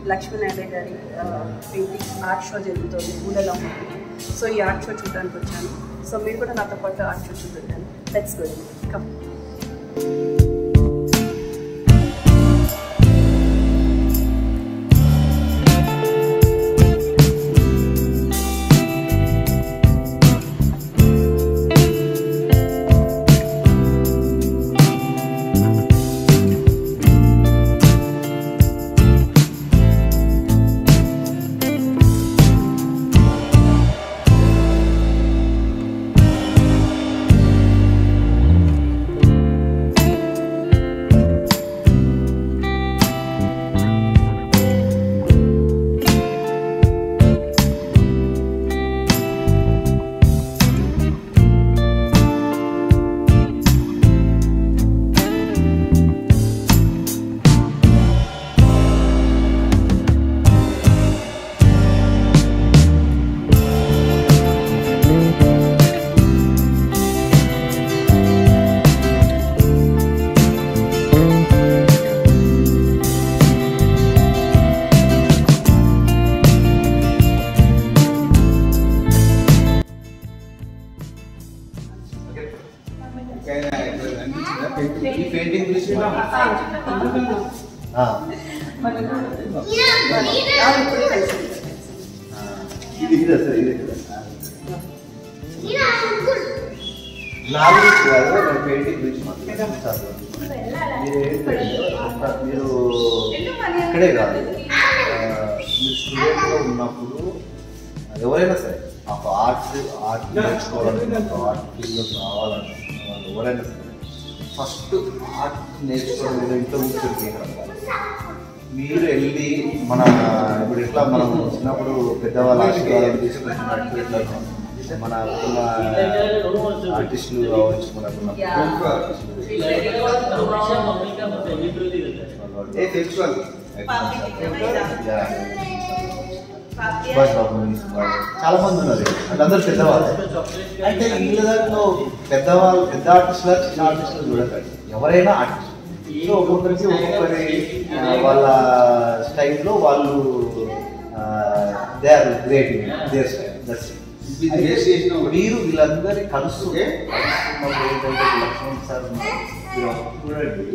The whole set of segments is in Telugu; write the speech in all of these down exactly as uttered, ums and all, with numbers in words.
Laxman Aelay గారి పెయింటింగ్ ఆర్ట్ షో జరుగుతుంది ఊళ్ళలో. సో ఈ ఆర్ట్ షో చూడడానికి వచ్చాను. సో మీరు కూడా నాతో పాటు ఆర్ట్ షో చూద్దాను. Let's go come. పెయింటింగ్ గురించి మాట్లాడుతున్నారు. మీరు ఇక్కడే కాదు, మీరు స్టూడెంట్గా ఉన్నప్పుడు ఎవరైనా సరే ఒక ఆర్ట్ ఆర్ట్ నేర్చుకోవాలని ఆర్ట్ ఫీల్డ్లో రావాలనుకుంటున్న వాళ్ళు ఎవరైనా సరే ఫస్ట్ ఆర్ట్ నేర్చుకోవడం మీద ఇంట్లో కూర్చొని మీరు వెళ్ళి మన ఇప్పుడు ఇట్లా మనం చిన్నప్పుడు పెద్దవాళ్ళ ఆశీర్వాదం తీసుకుంటున్నట్టు ఇట్లా మన ఉన్న ఆర్టిస్టులు కావచ్చు, మనకున్న చాలా మంది ఉన్నారు, వాళ్ళందరూ పెద్దవాళ్ళు. అంటే వీళ్ళ దాంట్లో పెద్దవాళ్ళు పెద్ద ఆర్టిస్టులు చిన్న ఆర్టిస్టులు చూడకండి, ఎవరైనా ఆర్టిస్ట్. సో ఒక్కొక్కరికి ఒక్కొక్కరి వాళ్ళ స్టైల్లో వాళ్ళు they are great in their style. That's మీరు వీళ్ళందరి కలుస్తుంటే ఏంటంటే లక్ష్మణ్ సార్ చూడండి,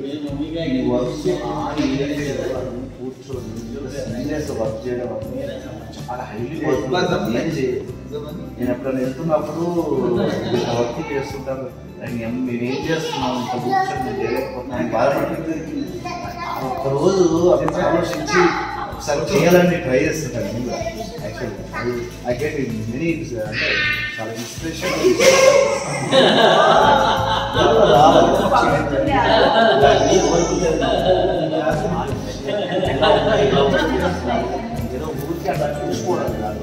కూర్చొని సీరియస్ వర్క్ చేయడం చాలా హైలీ వర్క్. నేను ఎప్పుడైనా వెళ్తున్నప్పుడు వర్క్ చేస్తుంటాను, మేమేం చేస్తున్నాం ఇంత కూర్చొని చేయలేకపోతున్నాం బాధపడుతుంది. ఒక్కరోజు అవి ఆలోచించి ఒకసారి చేయాలని ట్రై చేస్తుంటాను. నేను కూడా యాక్చువల్గా ఐ గెట్ ఇన్ మెనీ అంటే చాలా ఇన్స్పిరేషన్. ఏదో ఊరికి అట్లా చూసుకోవడం కాదు,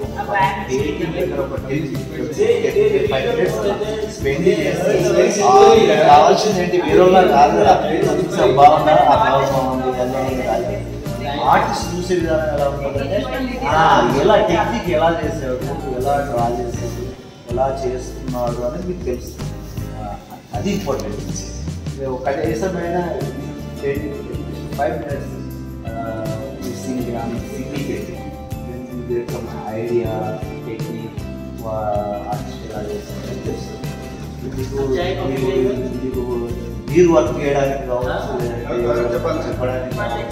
కావాల్సింది ఏంటి వేరేలా కాదు కదా, బాగున్నా ఆ భావం బాగుంది కాదు. ఆర్టిస్ట్ చూసే విధానం ఎలా ఉంటుందంటే ఎలా టెక్నిక్ ఎలా చేసాడు, ఎలా డ్రా చేసాడు, ఎలా చేస్తున్నాడు అనేది మీకు తెలుస్తుంది. అది ఇంపార్టెంట్. ఒక కనీసమైన five minutes sing singing idea technique artist ఎలా చేస్తాడని తెలుస్తుంది. మీకు మీరు వర్క్ చేయడానికి కావచ్చు, చెప్పడానికి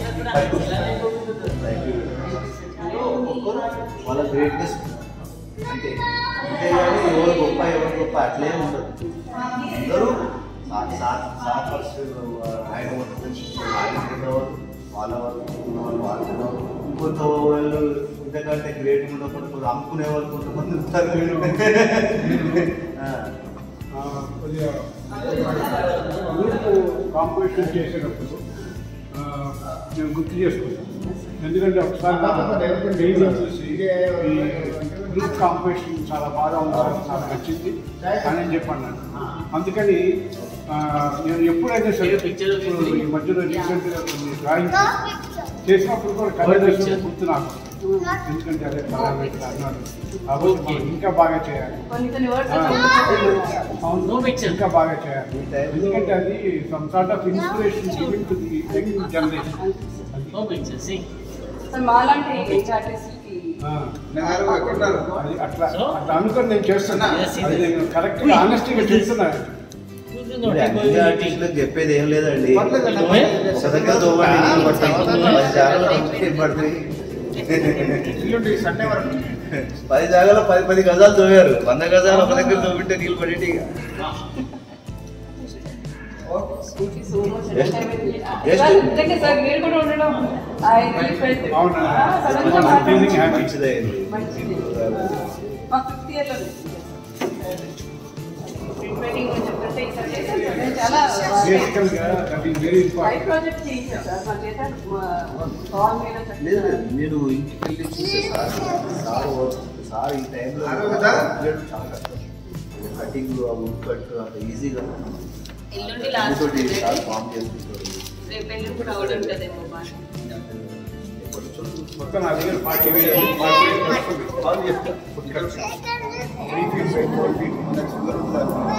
వాళ్ళ గ్రేట్నెస్ అంటే అంతేగాని ఎవరు గొప్ప ఎవరు గొప్ప అట్లే ఉండదు. అందరూ సార్ ఫస్ట్ ఆయన వాళ్ళు వాళ్ళ వాళ్ళు ఉన్నవాళ్ళు వాళ్ళు ఇంకొంత వాళ్ళు ఇంతకంటే గ్రేట్ ఉండకుండా కొంచెం అమ్ముకునే వాళ్ళు కొంతమంది ఉంటారు. కాంపిటీషన్ చేసేటప్పుడు నేను గుర్తు చేసుకుంటాను, ఎందుకంటే ఒకసారి పెయింటింగ్ చూసి ఈ గ్రూప్ కాంపిటీషన్ చాలా బాగా ఉండాలని చాలా నచ్చింది అని చెప్పాను. అందుకని నేను ఎప్పుడైతే సరే ఈ మధ్యలో రీసెంట్గా కొన్ని డ్రాయింగ్స్ చేసినప్పుడు కూడా కళాదర్శనం గుర్తు నాకు, ఎందుకంటే అదే కళావేత్త అన్నారు కాబట్టి మనం ఇంకా బాగా చేయాలి, ఇంకా బాగా చేయాలి. ఎందుకంటే అది some sort of inspiration giving to the young generation. So మాలాంటి యంగ్ ఆర్టిస్ట్కి అది అట్లా అట్లా అనుకొని నేను చేస్తున్నా. అది నేను కరెక్ట్గా ఆనెస్టీగా చేస్తున్నాను. ఆర్టిస్టులకు చెప్పేది ఏం లేదండి. ఒక దగ్గర తోవండి పడుతుంది. పది జాగాలో పది పది గజాలు తోవారు. వంద గజాలు ఒక దగ్గర తోవింటే నీళ్ళు పడేటి. నేను ఇంటికి వెళ్ళి చూసే సార్ సార్ సార్ ఈ టైంలో చాలా కష్టం. కటింగ్ వుడ్ కట్ అంత ఈజీగా ఫామ్ చేసుకుంటారు. మొత్తం నా దగ్గర ఫార్టీ ఫార్టీ